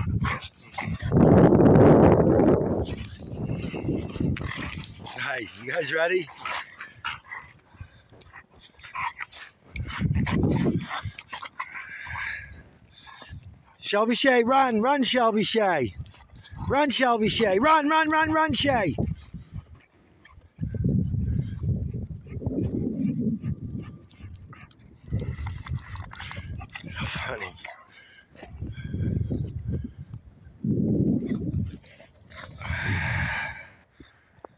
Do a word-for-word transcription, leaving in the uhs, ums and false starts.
Hey, you guys ready? Shelby Shay, run, run, Shelby Shay. Run, Shelby Shay. Run, run, run, run, Shay. So funny.